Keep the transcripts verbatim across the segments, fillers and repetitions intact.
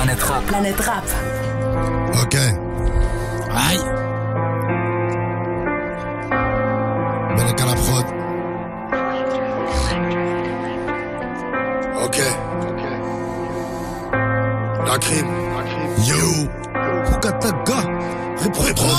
Planète Rap. Planète Rap. Ok. Aïe. Belek à la prod. Ok. La crime. Yo. Koukataga. Répré trois.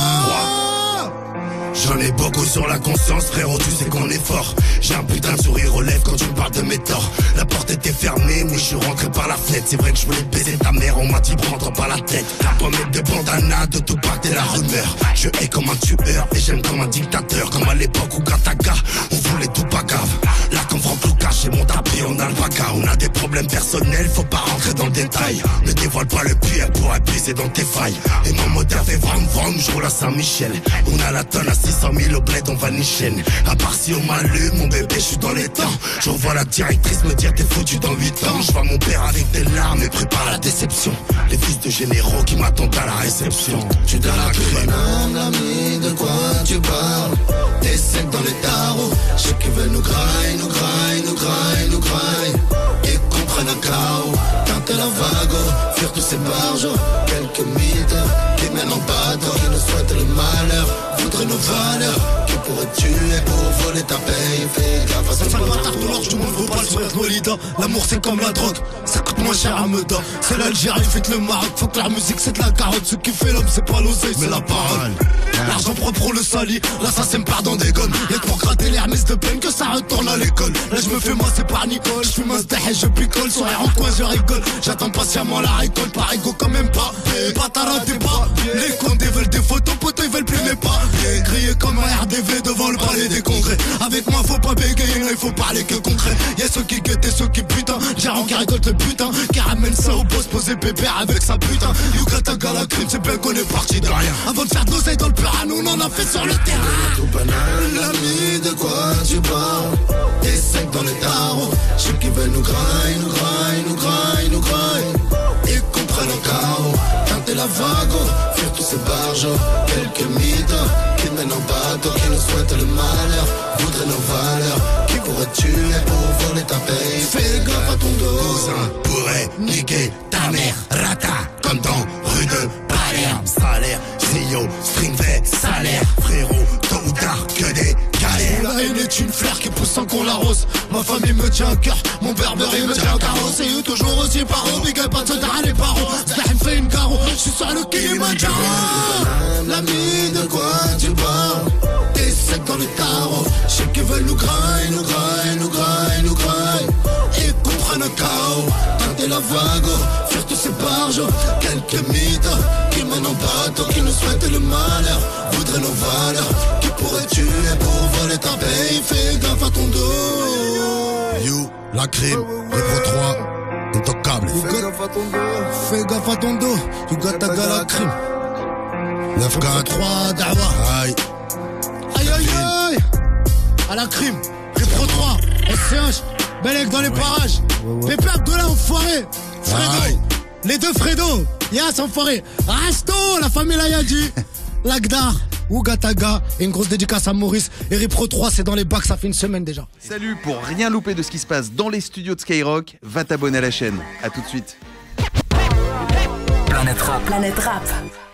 J'en ai beaucoup sur la conscience, frérot, tu sais qu'on est fort. J'ai un putain de sourire aux lèvres quand tu me parles de mes torts. La porte était fermée, mais je suis rentré par la fenêtre. C'est vrai que je voulais baiser ta mère, on m'a dit prendre par la tête. Pas mettre de bandana, de tout part et la rumeur. Je hais comme un tueur et j'aime comme un dictateur. Comme à l'époque où Gataga, on voulait tout pas grave. Là qu'on prend plus cash et mon tapis, on a le bagarre. On a des problèmes personnels, faut pas rentrer dans le détail. Ne dévoile pas le pied pour appuyer dans tes failles. Et mon moteur fait vroom vroom, je roule à Saint-Michel. On a la tonne à six cent mille au bled, on va nichaine. À part si on m'allume, mon bébé, je suis dans les temps. Je revois la directrice me dire t'es foutu dans huit ans. Je vois mon père avec des larmes et prépare la déception. Les fils de généraux qui m'attendent à la réception. Tu donnes la clé. Madame l'ami, de quoi tu parles? T'es sec dans les tarots. Ceux qui veulent nous graille, nous graille, nous graille, nous graille. Ils comprennent un chaos. Tenter la vague, fuir tous ces barjots. Quelques mythes qui mènent en bateau, qui nous souhaitent le malheur. Voudraient nos valeurs, qui pourraient tuer pour voler ta paye. Fais gaffe à ce Ça bâtard de l'orge, tout le monde veut pas le sourire de Molida. L'amour c'est comme la drogue, ça coûte moins cher à Meda. C'est l'Algérie, faites le Maroc. Faut que la musique c'est de la carotte. Ce qui fait l'homme c'est pas l'oseille, c'est la parole. L'argent propre on le salit, l'assassin me part dans des gones. Y'a que pour gratter les remises de peine que ça retourne à l'école. Là je me fais masser par Nicole, je fume un steak et je picole. Sourire en coin je rigole, j'attends patiemment la récolte. Par ego quand même pas, pas t'arrêtez pas. Les condés veulent des photos, potos ils veulent plus mes pas. Grillé comme un R D V devant le palais des congrès. Avec moi faut pas bégayer, il faut parler que concret. Y'a ceux qui guettent et ceux qui putain. Gérant qui récolte le putain, qui ramène ça au poste posé pépère avec sa putain. Yugataga la crime, c'est bien qu'on est parti de rien. Avant de faire de l'oseille dans le pur, nous on en a fait sur le terrain. tout banal, l'ami, de quoi tu parles? T'es sec dans les tarots. Ceux qui veulent nous graille, nous graille, nous graille, nous graille. Ils comprennent un chaos. Tenter la vague, fuir tous ces barjots. Quelques mythes qui mènent en bateau, qui nous souhaitent le malheur. Voudraient nos valeurs, qui pourraient tuer pour voler ta paye. Fais gaffe à ton dos. Cousin pourrait niquer ta mère. Rata comme dans rue de Palerme. Salaire, C E O, string fait salaire. Frérot, tôt ou tard que des galères. La haine est une fleur qui pousse sans qu'on l'arrose. Ma famille me tient à cœur, mon berbère il me tient à carreau. C'est eux toujours aussi paro, big up à te dar les parents. Zahim fait une carreau, je suis sur le Kilimanjaro. L'ami, de quoi tu parles? T'es sec dans les tarots. Ceux qui veulent nous graille, nous graille, nous graille, nous graille. Ils comprennent un chaos. Tenter la vague, fuir tous ces barjots. Quelques mythes qui mènent en bateau, qui nous souhaitent le malheur. Voudraient nos valeurs, qui pourraient tuer pour voler ta paye. Fais gaffe à ton dos. You, la crime, les pro trois, intocable. Fais gaffe à ton dos. Fais gaffe à ton dos. Yugataga la crime. neuf quatre trois Dawa. Aïe. Aïe aïe aïe. À la crime. Repro trois. S C H. Belek dans les parages. Pépé Abdullah enfoiré. Fredo. Aïe. Les deux Fredo. Yas enfoiré. Rasto. La famille Layadi. Lagdar. Ougataga. Et une grosse dédicace à Maurice. Et Repro trois c'est dans les bacs, ça fait une semaine déjà. Salut, pour rien louper de ce qui se passe dans les studios de Skyrock, va t'abonner à la chaîne. A tout de suite. Planète Rap. Planète Rap.